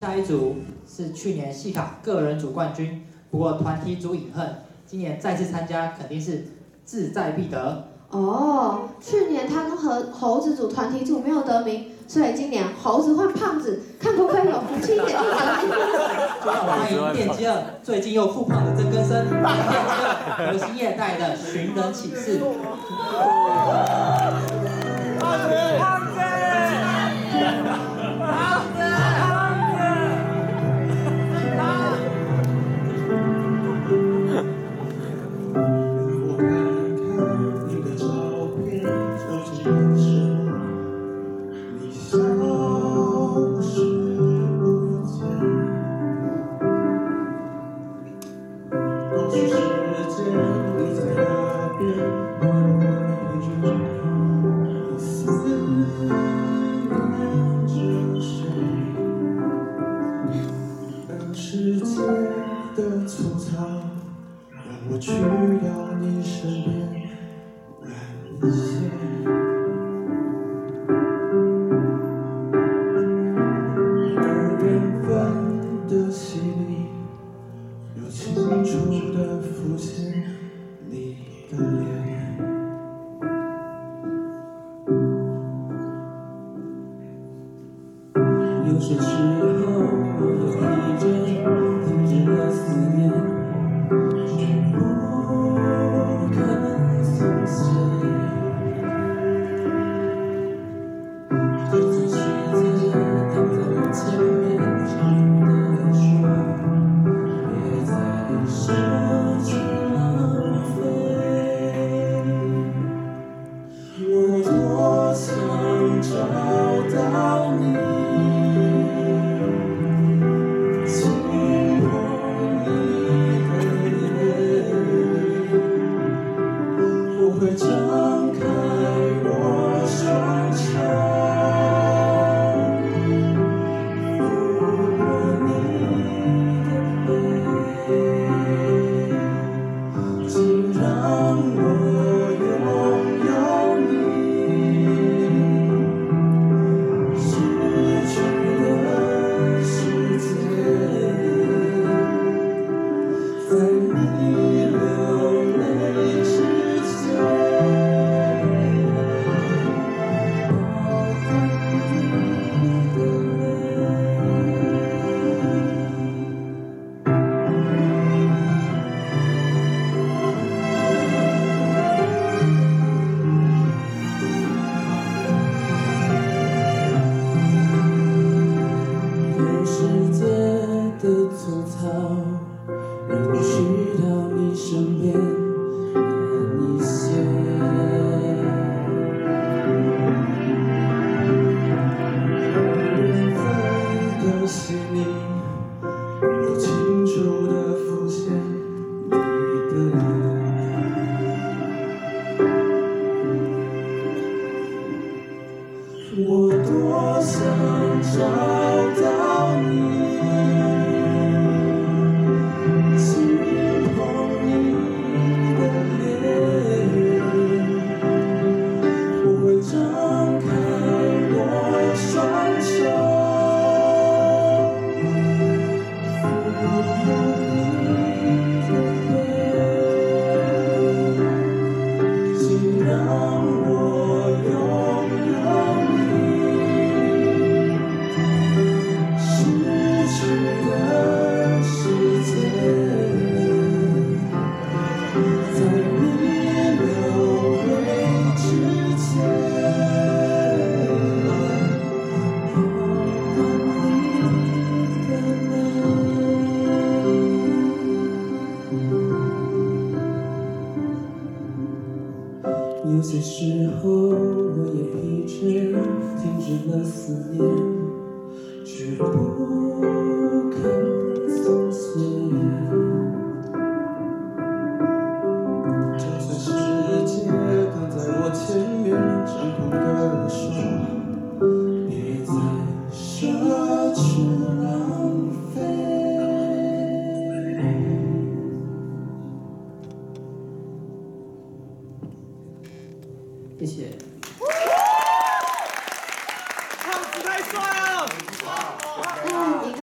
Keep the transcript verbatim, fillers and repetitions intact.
下一组是去年系卡个人组冠军，不过团体组隐恨，今年再次参加肯定是志在必得。 哦，去年他跟猴猴子组团体组没有得名，所以今年猴子换胖子，看可不可以有福气一点就好了。 让我欢迎电机二最近又复胖的曾根生，电机二核心业带的寻人启事。 世界的粗糙，让我去到你身边软一些。而缘分的洗礼，又清楚地浮现你的脸。有些时候，我也疲倦，停止了思念，却不肯松懈。就算世界挡在我前面，长地说，别再失去浪费。我多想找到你。会张开我双手，抚摸你的背，请让我拥有你失去的世界，在你流泪之前。粗糙，让我去到你身边远一些。缘分的洗礼，又清楚地浮现你的脸。我多想找到你。张开我双手，抚摸你的背，请让我拥有你失去的世界，在你流泪之前。有些时候，我也疲倦，停止了思念。